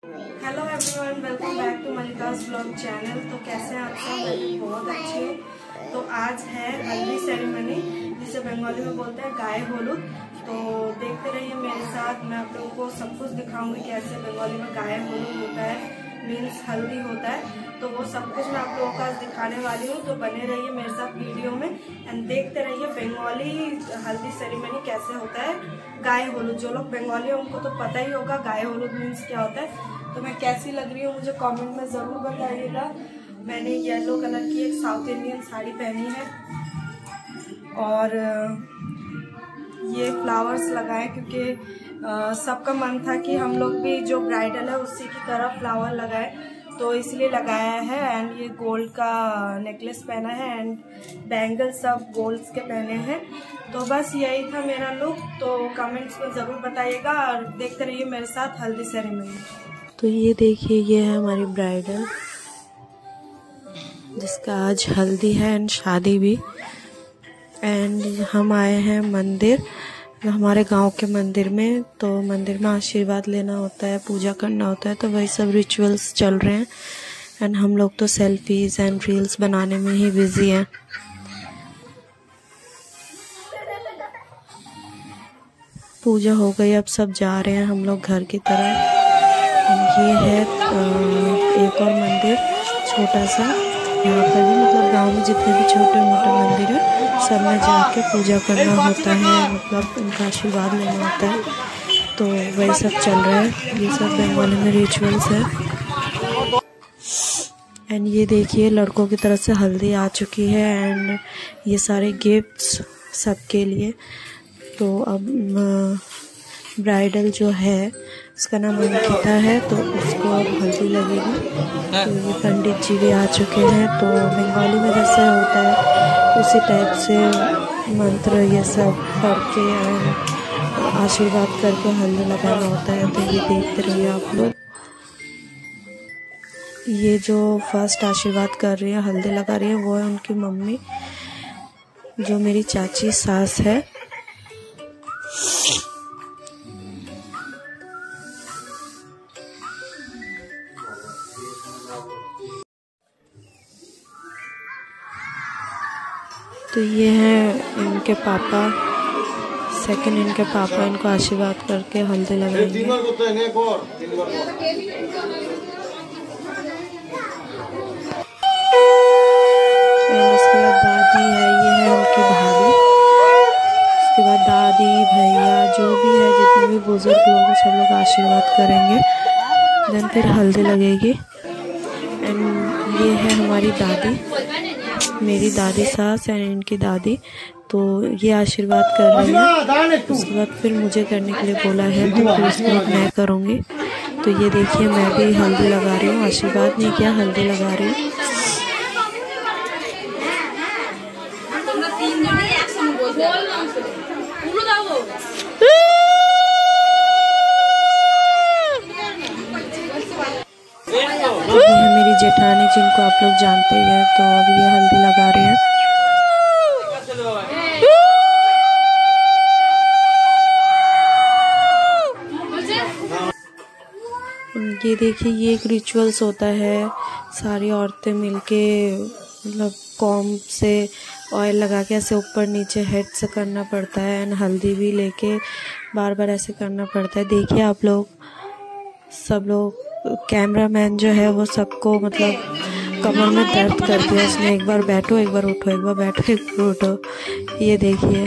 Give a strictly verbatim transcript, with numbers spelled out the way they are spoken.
Hello everyone, welcome back to Malika's blog channel. तो कैसे हैं आप सब? मैं भी बहुत अच्छी हूँ। तो आज है हल्दी सेरेमनी, जिसे बंगाली में बोलते हैं गाय होलुद। तो देखते रहिए मेरे साथ, मैं आप लोगों को सब कुछ दिखाऊंगी कैसे बंगाली में गाय होलुद होता है, मीन्स हल्दी होता है। तो वो सब कुछ मैं आप लोगों को आज दिखाने वाली हूँ। तो बने रहिए मेरे साथ वीडियो में एंड देखते रहिए बंगाली हल्दी सेरेमनी कैसे होता है गाय होलुद। जो लोग बंगाली हैं उनको तो पता ही होगा गाय होलुद मीन्स क्या होता है। तो मैं कैसी लग रही हूँ मुझे कमेंट में ज़रूर बताइएगा। मैंने येलो कलर की एक साउथ इंडियन साड़ी पहनी है और ये फ्लावर्स लगाए क्योंकि सबका मन था कि हम लोग भी जो ब्राइडल है उसी की तरह फ्लावर लगाए, तो इसलिए लगाया है। एंड ये गोल्ड का नेकलेस पहना है एंड बैंगल सब गोल्ड्स के पहने हैं। तो बस यही था मेरा लुक। तो कमेंट्स में ज़रूर बताइएगा और देखते रहिए मेरे साथ हल्दी सेरेमनी। तो ये देखिए, ये है हमारी ब्राइडल जिसका आज हल्दी है एंड शादी भी। एंड हम आए हैं मंदिर, हमारे गांव के मंदिर में। तो मंदिर में आशीर्वाद लेना होता है, पूजा करना होता है, तो वही सब रिचुअल्स चल रहे हैं। एंड हम लोग तो सेल्फीज एंड रील्स बनाने में ही बिजी हैं। पूजा हो गई, अब सब जा रहे हैं हम लोग घर की तरफ। ये है एक और मंदिर छोटा सा, यहाँ पर भी मतलब गांव में जितने भी छोटे मोटे मंदिर है सब में जाके पूजा करना होता है, मतलब उनका आशीर्वाद लेना होता है। तो वही सब चल रहा है, ये सब बंगाली में रिचुअल्स है। एंड ये देखिए, लड़कों की तरफ से हल्दी आ चुकी है एंड ये सारे गिफ्ट्स सबके लिए। तो अब ब्राइडल जो है उसका नाम अंकिता है, तो उसको अब हल्दी लगेगी। तो ये पंडित जी भी आ चुके हैं। तो बंगाली में जैसे होता है उसी टाइप से मंत्र ये सब पढ़ के आशीर्वाद करके हल्दी लगाना होता है। तो ये देखते रहिए आप लोग। ये जो फर्स्ट आशीर्वाद कर रही है, हल्दी लगा रही है, वो है उनकी मम्मी जो मेरी चाची सास है। तो ये हैं इनके पापा, सेकंड इनके पापा इनको आशीर्वाद करके हल्दी लगाएंगे। उसके बाद दादी है, ये है उनकी भाभी। उसके बाद दादी भैया जो भी है, जितने भी बुजुर्ग लोग हैं सब लोग आशीर्वाद करेंगे, देन फिर हल्दी लगेगी। एंड ये है हमारी दादी, मेरी दादी सास एंड इनकी दादी। तो ये आशीर्वाद कर रही है, उसके बाद फिर मुझे करने के लिए बोला है, तो फिर उसके बाद मैं करूँगी। तो ये देखिए, मैं भी हल्दी लगा रही हूँ, आशीर्वाद नहीं किया, हल्दी लगा रही हूँ। ये है मेरी जेठानी जिनको आप लोग जानते ही हैं। तो अब ये हल्दी लगा रही हैं। ये देखिए, ये एक रिचुअल्स होता है, सारी औरतें मिलके मतलब कॉम्ब से ऑयल लगा के ऐसे ऊपर नीचे हेड से करना पड़ता है एंड हल्दी भी लेके बार बार ऐसे करना पड़ता है। देखिए आप लोग, सब लोग, कैमरामैन जो है वो सबको मतलब कमर में दर्द कर दिया उसने। एक बार बैठो, एक बार उठो, एक बार बैठो, एक बार उठो। ये देखिए,